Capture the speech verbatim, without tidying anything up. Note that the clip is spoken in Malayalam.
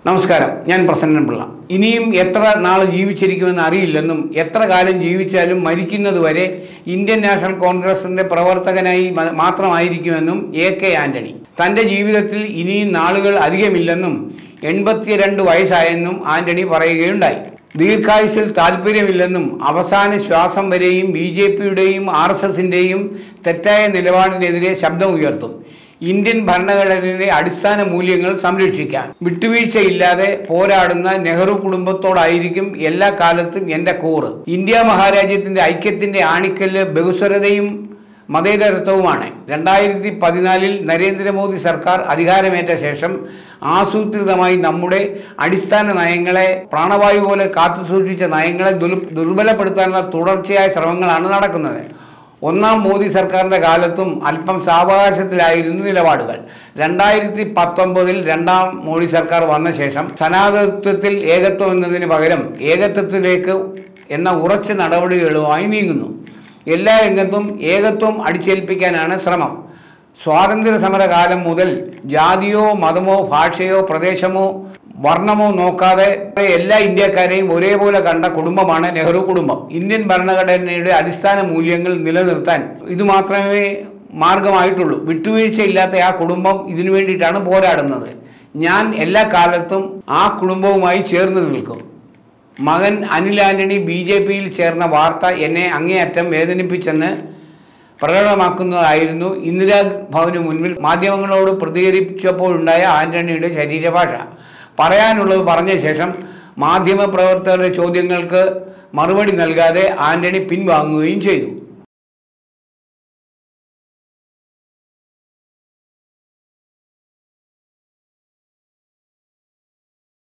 നമസ്കാരം, ഞാൻ പ്രസന്നൻപിള്ള. ഇനിയും എത്ര നാൾ ജീവിച്ചിരിക്കുമെന്ന് അറിയില്ലെന്നും എത്ര കാലം ജീവിച്ചാലും മരിക്കുന്നതുവരെ ഇന്ത്യൻ നാഷണൽ കോൺഗ്രസിൻ്റെ പ്രവർത്തകനായി മാത്രമായിരിക്കുമെന്നും എ കെ ആൻ്റണി. തൻ്റെ ജീവിതത്തിൽ ഇനിയും നാളുകൾ അധികമില്ലെന്നും എൺപത്തിരണ്ട് വയസ്സായെന്നും ആൻ്റണി പറയുകയുണ്ടായി. ദീർഘായുസ്സിൽ താല്പര്യമില്ലെന്നും അവസാന ശ്വാസം വരെയും ബി ജെ പിയുടെയും ആർ എസ് എസിൻ്റെയും തെറ്റായ നിലപാടിനെതിരെ ശബ്ദമുയർത്തും. ഇന്ത്യൻ ഭരണഘടനയിലെ അടിസ്ഥാന മൂല്യങ്ങൾ സംരക്ഷിക്കാൻ വിട്ടുവീഴ്ചയില്ലാതെ പോരാടുന്ന നെഹ്റു കുടുംബത്തോടായിരിക്കും എല്ലാ കാലത്തും എൻ്റെ കൂറ്. ഇന്ത്യ മഹാരാജ്യത്തിൻ്റെ ഐക്യത്തിൻ്റെ ആണിക്കല്ല് ബഹുസ്വരതയും മതേതരത്വവുമാണ്. രണ്ടായിരത്തി പതിനാലിൽ നരേന്ദ്രമോദി സർക്കാർ അധികാരമേറ്റ ശേഷം ആസൂത്രിതമായി നമ്മുടെ അടിസ്ഥാന നയങ്ങളെ പ്രാണവായു പോലെ കാത്തുസൂക്ഷിച്ച നയങ്ങളെ ദുർബലപ്പെടുത്താനുള്ള തുടർച്ചയായ ശ്രമങ്ങളാണ് നടക്കുന്നത്. ഒന്നാം മോദി സർക്കാരിൻ്റെ കാലത്തും അല്പം സാവകാശത്തിലായിരുന്നു നിലപാടുകൾ. രണ്ടായിരത്തി പത്തൊമ്പതിൽ രണ്ടാം മോദി സർക്കാർ വന്ന ശേഷം സനാതനത്വത്തിൽ ഏകത്വം എന്നതിന് പകരം ഏകത്വത്തിലേക്ക് എന്ന ഉറച്ച നടപടികളുമായി നീങ്ങുന്നു. എല്ലാ രംഗത്തും ഏകത്വം അടിച്ചേൽപ്പിക്കാനാണ് ശ്രമം. സ്വാതന്ത്ര്യ സമരകാലം മുതൽ ജാതിയോ മതമോ ഭാഷയോ പ്രദേശമോ വർണ്ണമോ നോക്കാതെ എല്ലാ ഇന്ത്യക്കാരെയും ഒരേപോലെ കണ്ട കുടുംബമാണ് നെഹ്റു കുടുംബം. ഇന്ത്യൻ ഭരണഘടനയുടെ അടിസ്ഥാന മൂല്യങ്ങൾ നിലനിർത്താൻ ഇതുമാത്രമേ മാർഗമായിട്ടുള്ളൂ. വിട്ടുവീഴ്ചയില്ലാത്ത ആ കുടുംബം ഇതിനു വേണ്ടിയിട്ടാണ് പോരാടുന്നത്. ഞാൻ എല്ലാ കാലത്തും ആ കുടുംബവുമായി ചേർന്ന് നിൽക്കും. മകൻ അനിൽ ആൻ്റണി ബി ജെ പിയിൽ ചേർന്ന വാർത്ത എന്നെ അങ്ങേയറ്റം വേദനിപ്പിച്ചെന്ന് പ്രകടമാക്കുന്നതായിരുന്നു ഇന്ദിരാഭവന് മുൻപിൽ മാധ്യമങ്ങളോട് പ്രതികരിച്ചപ്പോഴുണ്ടായ ആൻ്റണിയുടെ ശരീരഭാഷ. പറയാനുള്ളത് പറഞ്ഞ ശേഷം മാധ്യമപ്രവർത്തകരുടെ ചോദ്യങ്ങൾക്ക് മറുപടി നൽകാതെ ആൻ്റണി പിൻവാങ്ങുകയും ചെയ്തു.